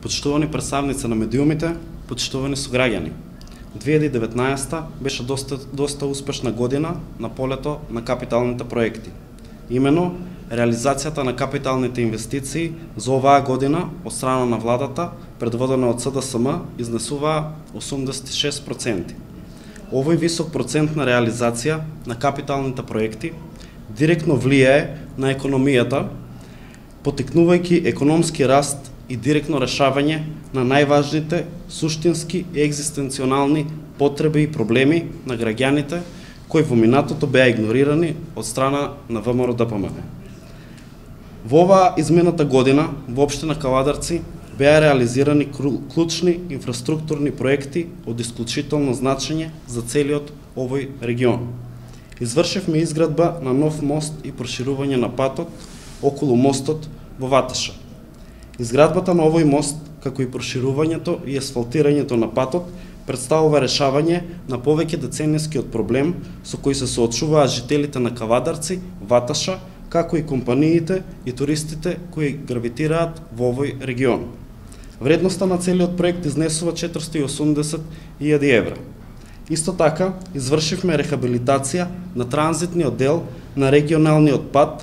Почитувани представници на медиумите, почитувани сограѓани. 2019 беше доста успешна година на полето на капиталните проекти. Имено, реализацијата на капиталните инвестиции за оваа година од страна на владата, предводена од СДСМ, изнесуваа 86%. Овој висок процент на реализација на капиталните проекти директно влијае на економијата, потикнувајќи економски раст и директно решавање на најважните суштински и екзистенционални потреби и проблеми на граѓаните кои во минатото беа игнорирани од страна на ВМРО-ДПМНЕ. Во оваа измината година во општина Кавадарци беа реализирани клучни инфраструктурни проекти од исклучително значење за целиот овој регион. Извршивме изградба на нов мост и проширување на патот околу мостот во Ваташа. Изградбата на овој мост, како и проширувањето и асфалтирањето на патот, представува решавање на повеќе деценискиот проблем со кој се соочуваат жителите на Кавадарци, Ваташа, како и компаниите и туристите кои гравитираат во овој регион. Вредноста на целиот проект изнесува 480.000 евра. Исто така, извршивме рехабилитација на транзитниот дел на регионалниот пат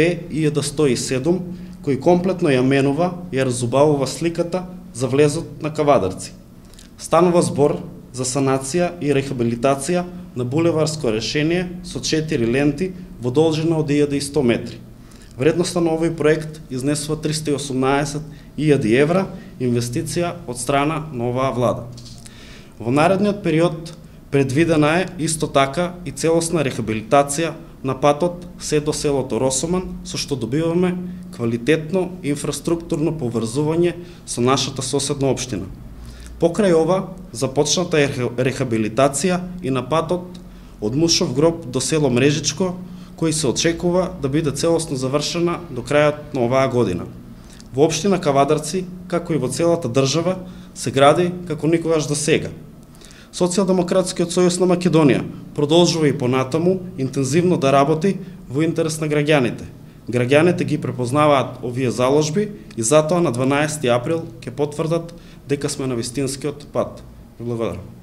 П-107, кој комплетно ја менува и ја разубавува сликата за влезот на Кавадарци. Станува збор за санација и рехабилитација на булеварско решение со 4 ленти во должина од 1100 метри. Вредноста на овој проект изнесува 318.000 евра инвестиција од страна на оваа влада. Во наредниот период предвидена е исто така и целосна рехабилитација на патот се до селото Росоман, со што добиваме квалитетно инфраструктурно поврзување со нашата соседна општина. Покрај ова, започната е рехабилитација и на патот од Мушов гроб до село Мрежичко, кој се очекува да биде целосно завршена до крајот на оваа година. Во општина Кавадарци, како и во целата држава, се гради како никогаш до сега. Социјалдемократскиот сојуз на Македонија продолжува и понатаму интензивно да работи во интерес на граѓаните. Граѓаните ги препознаваат овие заложби и затоа на 12 април ќе потврдат дека сме на вистинскиот пат. Благодарам.